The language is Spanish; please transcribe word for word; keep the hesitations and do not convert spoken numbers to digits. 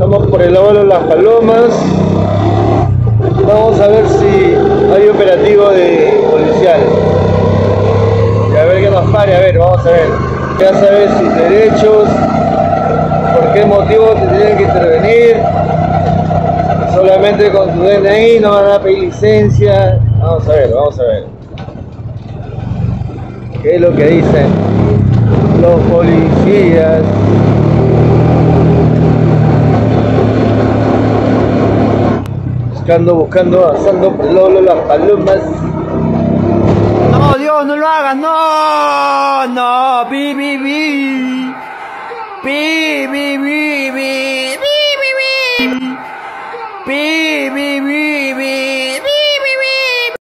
Estamos por el óvalo Las Palomas. Vamos a ver si hay operativo de policial. Y a ver qué nos pare, a ver, vamos a ver. Ya sabes sus derechos, por qué motivo te tienen que intervenir. Solamente con tu D N I, no van a pedir licencia. Vamos a ver, vamos a ver. ¿Qué es lo que dicen los policías? Buscando, buscando, avanzando por el óvalo Las Palomas. No, Dios, no lo hagas, no, no, pi, pi, pi, pi.